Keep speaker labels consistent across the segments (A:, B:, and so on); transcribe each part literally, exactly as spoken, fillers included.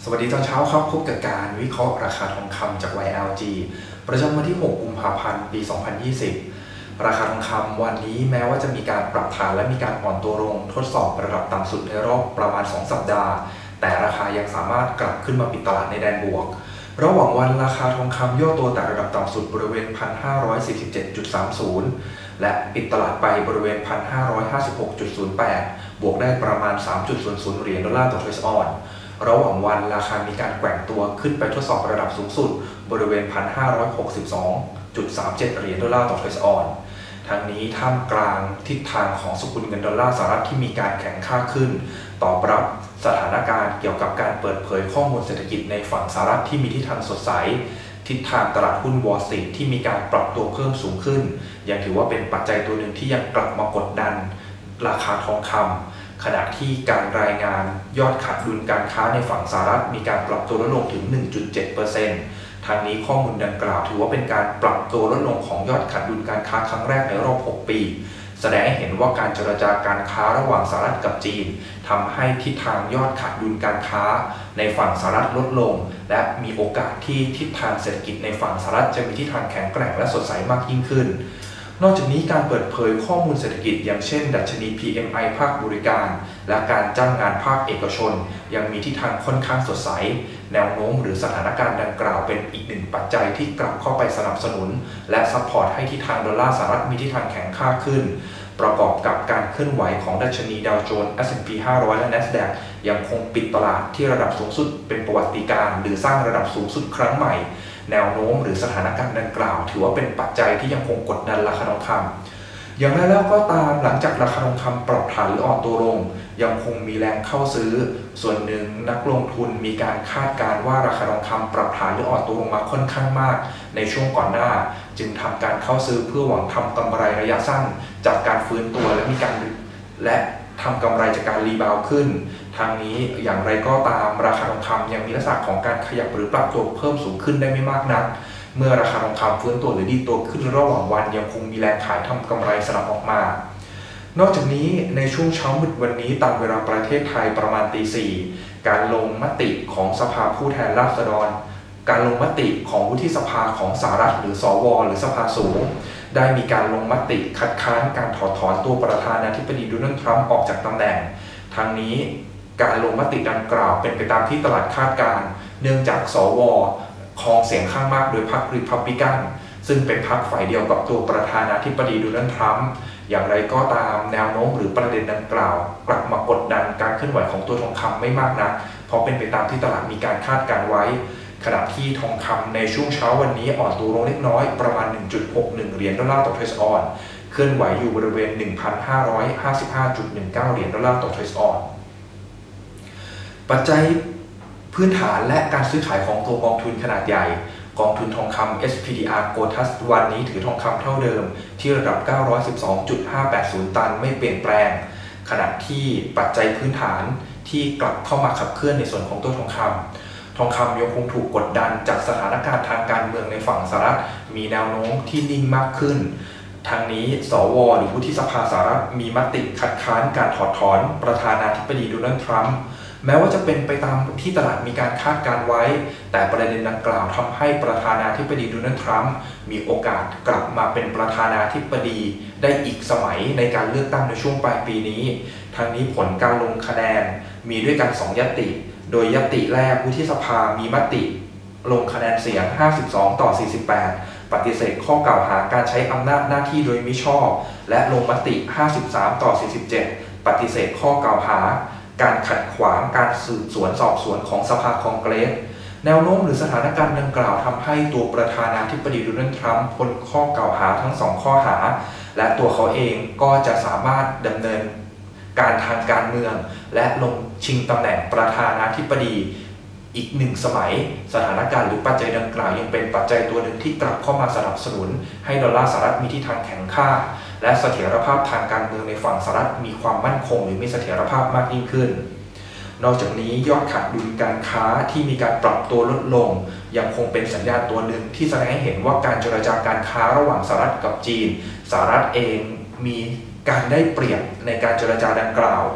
A: สวัสดีตอนเช้าครับพบกับการวิเคราะห์ราคาทองคำจาก วาย แอล จี ประจำวันที่ หก กุมภาพันธ์ ปี สองพันยี่สิบ ราคาทองคำวันนี้แม้ว่าจะมีการปรับฐานและมีการอ่อนตัวลงทดสอบระดับต่ำสุดในรอบประมาณ สอง สัปดาห์แต่ราคายังสามารถกลับขึ้นมาปิดตลาดในแดนบวกระหว่างวันราคาทองคำย่อตัวแต่ระดับต่ำสุดบริเวณ หนึ่งพันห้าร้อยสี่สิบเจ็ดจุดสามศูนย์ และปิดตลาดไปบริเวณ หนึ่งพันห้าร้อยห้าสิบหกจุดศูนย์แปด บวกได้ประมาณ สามจุดศูนย์ศูนย์ เหรียญดอลลาร์ต่อทรัสออนระหว่างวันราคามีการแกว่งตัวขึ้นไปทดสอบระดับสูงสุดบริเวณ หนึ่งพันห้าร้อยหกสิบสองจุดสามเจ็ด เหรียญดอลลาร์ต่อทรัสออนทั้งนี้ท่ามกลางทิศทางของสกุลเงินดอลลาร์สหรัฐที่มีการแข็งค่าขึ้นตอบรับสถานการณ์เกี่ยวกับการเปิดเผยข้อมูลเศรษฐกิจในฝั่งสหรัฐที่มีทิศทางสดใสทิศทางตลาดหุ้นวอลล์สตรีทที่มีการปรับตัวเพิ่มสูงขึ้นยังถือว่าเป็นปัจจัยตัวหนึ่งที่ยังกลับมากดดันราคาทองคำขณะที่การรายงานยอดขาดดุลการค้าในฝั่งสหรัฐมีการปรับตัวลดลงถึง หนึ่งจุดเจ็ดเปอร์เซ็นต์ ทางนี้ข้อมูลดังกล่าวถือว่าเป็นการปรับตัวลดลงของยอดขาดดุลการค้าครั้งแรกในรอบหกปีแสดงให้เห็นว่าการเจรจาการค้าระหว่างสหรัฐกับจีนทำให้ทิศทางยอดขาดดุลการค้าในฝั่งสหรัฐลดลงและมีโอกาสที่ทิศทางเศรษฐกิจในฝั่งสหรัฐจะมีทิศทางแข็งแกร่งและสดใสมากยิ่งขึ้นนอกจากนี้การเปิดเผยข้อมูลเศรษฐกิจอย่างเช่นดัชนี พี เอ็ม ไอ ภาคบริการและการจ้างงานภาคเอกชนยังมีทิศทางค่อนข้างสดใสแนวโน้มหรือสถานการณ์ดังกล่าวเป็นอีกหนึ่งปัจจัยที่กลับเข้าไปสนับสนุนและซัพพอร์ตให้ทิศทางดอลลาร์สหรัฐมีทิศทางแข็งค่าขึ้นประกอบกับการเคลื่อนไหวของดัชนีดาวโจนส์ เอส แอนด์ พี ห้าร้อยและ NASDAQ ยังคงปิดตลาดที่ระดับสูงสุดเป็นประวัติการณ์หรือสร้างระดับสูงสุดครั้งใหม่แนวโน้มหรือสถานการณ์ดังกล่าวถือว่าเป็นปัจจัยที่ยังคงกดดันราคาทองคำอย่างไรแล้วก็ตามหลังจากราคาทองคำปรับฐานหรืออ่อนตัวลงยังคงมีแรงเข้าซื้อส่วนหนึ่งนักลงทุนมีการคาดการณ์ว่าราคาทองคำปรับฐานหรืออ่อนตัวลงมาค่อนข้างมากในช่วงก่อนหน้าจึงทำการเข้าซื้อเพื่อหวังทำกำไรระยะสั้นจากการฟื้นตัวและมีการและทำกำไรจากการรีบาวขึ้นทางนี้อย่างไรก็ตามราคาทองคำยังมีลักษณะของการขยับหรือปรับตัวเพิ่มสูงขึ้นได้ไม่มากนักเมื่อราคาทองคำฟื้นตัวหรือดีตัวขึ้นระหว่างวันยังคงมีแรงขายทำกำไรสลับออกมานอกจากนี้ในช่วงเช้ามืดวันนี้ตามเวลาประเทศไทยประมาณตีสี่การลงมติของสภาผู้แทนราษฎรการลงมติของวุฒิสภาของสหรัฐหรือสวหรือสภาสูงได้มีการลงมติคัดค้านการถอดถอนตัวประธานาธิบดีโดนัลด์ทรัมป์ออกจากตำแหน่งทางนี้การลงมติดังกล่าวเป็นไปตามที่ตลาดคาดการณ์เนื่องจากสวครองเสียงข้างมากโดยพรรครีพับลิกันซึ่งเป็นพรรคฝ่ายเดียวกับตัวประธานาธิบดีโดนัลด์ทรัมป์อย่างไรก็ตามแนวโน้มหรือประเด็นดังกล่าวกลับมากดดันการเคลื่อนไหวของตัวทองคำไม่มากนักเพราะเป็นไปตามที่ตลาดมีการคาดการไว้ขณะที่ทองคำในช่วงเช้าวันนี้อ่อนตัวลงเล็กน้อยประมาณ หนึ่งจุดหกหนึ่ง เหรียญดอลลาร์ต่อทรัสออนเคลื่อนไหวอยู่บริเวณ หนึ่งพันห้าร้อยห้าสิบห้าจุดหนึ่งเก้า เหรียญดอลลาร์ต่อทรัสออนปัจจัยพื้นฐานและการซื้อขายของตัวกองทุนขนาดใหญ่กองทุนทองคำ เอส พี ดี อาร์ Quotas วันนี้ถือทองคำเท่าเดิมที่ระดับ เก้าร้อยสิบสองจุดห้าแปดศูนย์ ตันไม่เปลี่ยนแปลงขณะที่ปัจจัยพื้นฐานที่กลับเข้ามาขับเคลื่อนในส่วนของตัวทองคำทองคำยังคงถูกกดดันจากสถานการณ์ทางการเมืองในฝั่งสหรัฐมีแนวโน้มที่นิ่งมากขึ้นทางนี้สวหรือวุฒิสภาสหรัฐมีมติคัดค้านการถอดถอนประธานาธิบดีโดนัลด์ทรัมป์แม้ว่าจะเป็นไปตามที่ตลาดมีการคาดการไว้แต่ประเด็นดังกล่าวทำให้ประธานาธิบดีโดนัลด์ทรัมป์มีโอกาสกลับมาเป็นประธานาธิบดีได้อีกสมัยในการเลือกตั้งในช่วงปลายปีนี้ทางนี้ผลการลงคะแนนมีด้วยกันสองยติโดยยติแรกวุฒิสภามีมติลงคะแนนเสียงห้าสิบสองต่อสี่สิบแปดปฏิเสธข้อกล่าวหาการใช้อำนาจหน้าที่โดยมิชอบและลงมติห้าสิบสามต่อสี่สิบเจ็ดปฏิเสธข้อกล่าวหาการขัดขวางการสืบสวนสอบสวนของสภาคองเกรสแนวโน้มหรือสถานการณ์ดังกล่าวทำให้ตัวประธานาธิบดีโดนัลด์ทรัมป์พ้นข้อกล่าวหาทั้งสองข้อหาและตัวเขาเองก็จะสามารถดำเนินการทางการเมืองและลงชิงตำแหน่งประธานาธิบดีอีกหนึ่งสมัยสถานการณ์หรือปัจจัยดังกล่าวยังเป็นปัจจัยตัวหนึ่งที่กลับเข้ามาสนับสนุนให้ดอลลาร์สหรัฐมีทิศทางแข็งค่าและเสถียรภาพทางการเมืองในฝั่งสหรัฐมีความมั่นคงหรือมีเสถียรภาพมากยิ่งขึ้นนอกจากนี้ยอดขาดดุลการค้าที่มีการปรับตัวลดลงยังคงเป็นสัญญาณตัวหนึ่งที่แสดงให้เห็นว่าการเจรจาการค้าระหว่างสหรัฐกับจีนสหรัฐเองมีการได้เปรียบในการเจรจาดังกล่าว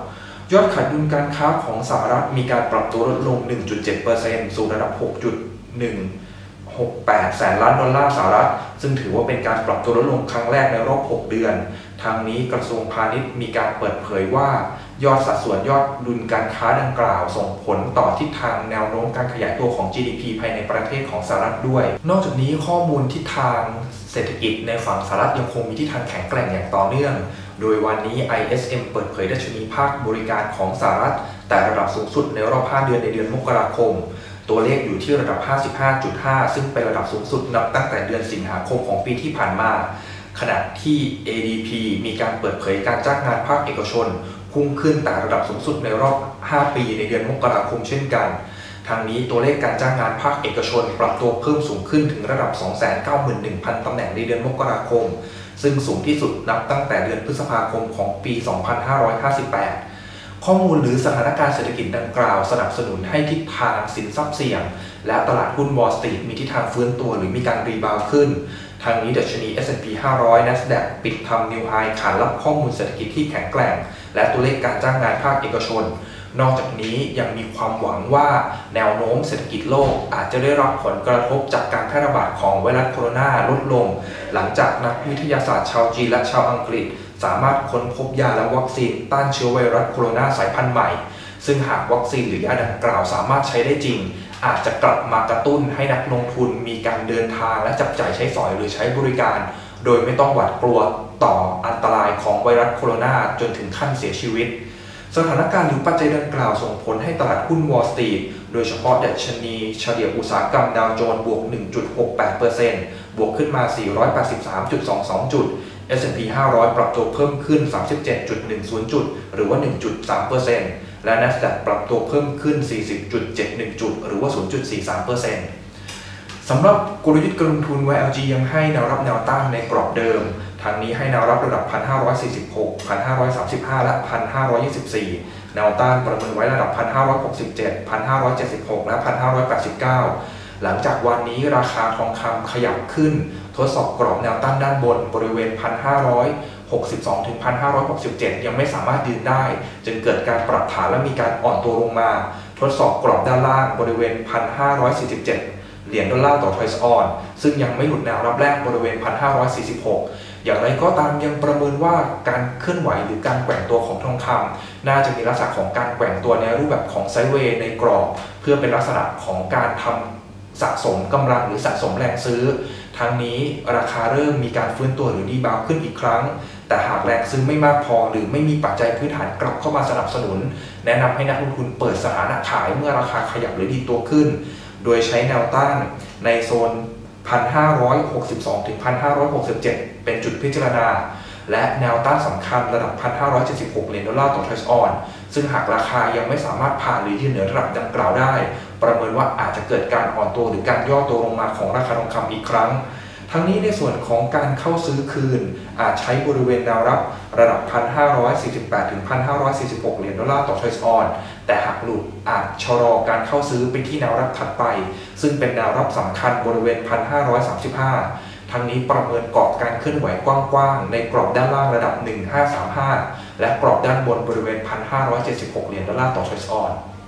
A: ยอดขาดดุลการค้าของสหรัฐมีการปรับตัวลดลง หนึ่งจุดเจ็ดเปอร์เซ็นต์ สู่ระดับ หกจุดหนึ่งหกแปด แสนล้านดอลลาร์สหรัฐซึ่งถือว่าเป็นการปรับตัวลดลงครั้งแรกในรอบหกเดือนทางนี้กระทรวงพาณิชย์มีการเปิดเผยว่ายอดสัดส่วนยอดดุลการค้าดังกล่าวส่งผลต่อทิศทางแนวโน้มการขยายตัวของ จี ดี พี ภายในประเทศของสหรัฐด้วยนอกจากนี้ข้อมูลทิศทางเศรษฐกิจในฝั่งสหรัฐยังคงมีทิศทางแข็งแกร่งอย่างต่อเนื่องโดยวันนี้ ไอ เอส เอ็ม เปิดเผยดัชนีภาคบริการของสหรัฐแต่ระดับสูงสุดในรอบห้าเดือนในเดือนมกราคมตัวเลขอยู่ที่ระดับ ห้าสิบห้าจุดห้า ซึ่งเป็นระดับสูงสุดนับตั้งแต่เดือนสิงหาคมของปีที่ผ่านมาขณะที่ เอ ดี พี มีการเปิดเผยการจ้างงานภาคเอกชนพุ่งขึ้นแต่ระดับสูงสุดในรอบห้าปีในเดือนมกราคมเช่นกันทางนี้ตัวเลขการจ้างงานภาคเอกชนปรับตัวเพิ่มสูงขึ้นถึงระดับ สองแสนเก้าหมื่นหนึ่งพัน ตำแหน่งในเดือนมกราคมซึ่งสูงที่สุดนับตั้งแต่เดือนพฤษภาคมของปี สองพันห้าร้อยห้าสิบแปด ข้อมูลหรือสถานการณ์เศรษฐกิจดังกล่าวสนับสนุนให้ทิศทางสินทรัพย์เสี่ยงและตลาดหุ้นวอลล์สตรีทมีทิศทางฟื้นตัวหรือมีการรีบาวด์ขึ้นทางนี้ดัชนี เอส แอนด์ พี ห้าร้อย NASDAQ ปิดทำนิวไฮขานรับข้อมูลเศรษฐกิจที่แข็งแกร่งและตัวเลขการจ้างงานภาคเอกชนนอกจากนี้ยังมีความหวังว่าแนวโน้มเศรษฐกิจโลกอาจจะได้รับผลกระทบจากการแพร่ระบาดของไวรัสโคโรนาลดลงหลังจากนักวิทยาศาสตร์ชาวจีนและชาวอังกฤษสามารถค้นพบยาและวัคซีนต้านเชื้อไวรัสโคโรนาสายพันธุ์ใหม่ซึ่งหากวัคซีนหรือยาดังกล่าวสามารถใช้ได้จริงอาจจะกลับมากระตุ้นให้นักลงทุนมีการเดินทางและจับจ่ายใช้สอยหรือใช้บริการโดยไม่ต้องหวาดกลัวต่ออันตรายของไวรัสโคโรนาจนถึงขั้นเสียชีวิตสถานการณ์หรือปัจจัยดังกล่าวส่งผลให้ตลาดหุ้นวอลล์สตรีทโดยเฉพาะดัชนีเฉลี่ยอุตสาหกรรมดาวโจนส์บวก หนึ่งจุดหกแปดเปอร์เซ็นต์ บวกขึ้นมา สี่ร้อยแปดสิบสามจุดสองสอง จุด เอส แอนด์ พี ห้าร้อย ปรับตัวเพิ่มขึ้น สามสิบเจ็ดจุดหนึ่งศูนย์ จุดหรือว่า หนึ่งจุดสามเปอร์เซ็นต์ และ NASDAQ ปรับตัวเพิ่มขึ้น สี่สิบจุดเจ็ดหนึ่ง จุดหรือว่า ศูนย์จุดสี่สามเปอร์เซ็นต์ สำหรับกลยุทธ์การลงทุน วาย แอล จี ยังให้แนวรับแนวต้านในกรอบเดิมทางนี้ให้แนวรับระดับ หนึ่งพันห้าร้อยสี่สิบหก หนึ่งพันห้าร้อยสามสิบห้า และ หนึ่งพันห้าร้อยยี่สิบสี่ แนวต้านประเมินไว้ระดับ หนึ่งพันห้าร้อยหกสิบเจ็ด หนึ่งพันห้าร้อยเจ็ดสิบหก และ หนึ่งพันห้าร้อยแปดสิบเก้า หลังจากวันนี้ราคาทองคำขยับขึ้นทดสอบกรอบแนวต้านด้านบนบริเวณ หนึ่งพันห้าร้อยหกสิบสอง ถึง หนึ่งพันห้าร้อยหกสิบเจ็ด ยังไม่สามารถยืนได้จึงเกิดการปรับฐานและมีการอ่อนตัวลงมาทดสอบกรอบด้านล่างบริเวณ หนึ่งพันห้าร้อยสี่สิบเจ็ด เหรียญดอลลาร์ต่อทรอยส์ออนซึ่งยังไม่หลุดแนวรับแรกบริเวณ หนึ่งพันห้าร้อยสี่สิบหก อย่างไรก็ตามยังประเมินว่าการเคลื่อนไหวหรือการแกว่งตัวของทองคำน่าจะมีลักษณะของการแกว่งตัวในรูปแบบของไซด์เวย์ในกรอบเพื่อเป็นลักษณะของการทำสะสมกำลังหรือสะสมแรงซื้อทั้งนี้ราคาเริ่มมีการฟื้นตัวหรือรีบาวด์ขึ้นอีกครั้งแต่หากแรงซื้อไม่มากพอหรือไม่มีปัจจัยพื้นฐานกลับเข้ามาสนับสนุนแนะนำให้นักลงทุนเปิดสถานะขายเมื่อราคาขยับหรือดีตัวขึ้นโดยใช้แนวต้านในโซน หนึ่งพันห้าร้อยหกสิบสอง ถึง หนึ่งพันห้าร้อยหกสิบเจ็ด เป็นจุดพิจารณาและแนวต้านสำคัญระดับ หนึ่งพันห้าร้อยเจ็ดสิบหก เหรียญดอลลาร์ต่อทรอยส์ออนซึ่งหากราคายังไม่สามารถผ่านหรือยืนเหนือระดับดังกล่าวได้ประเมินว่าอาจจะเกิดการอ่อนตัวหรือการย่อตัวลงมาของราคาทองคำอีกครั้งทั้งนี้ในส่วนของการเข้าซื้อคืนอาจใช้บริเวณแนวรับระดับ หนึ่งพันห้าร้อยสี่สิบแปด ถึง หนึ่งพันห้าร้อยสี่สิบหก เหรียญดอลลาร์ต่อทรอยส์ออนแต่หากหลุดอาจชะลอการเข้าซื้อไปที่แนวรับถัดไปซึ่งเป็นแนวรับสำคัญบริเวณ หนึ่งพันห้าร้อยสามสิบห้า ทั้งนี้ประเมินกรอบการเคลื่อนไหวกว้างๆในกรอบด้านล่างระดับ หนึ่งพันห้าร้อยสามสิบห้า และกรอบด้านบนบริเวณ หนึ่งพันห้าร้อยเจ็ดสิบหก เหรียญดอลลาร์ต่อทรอยส์ออน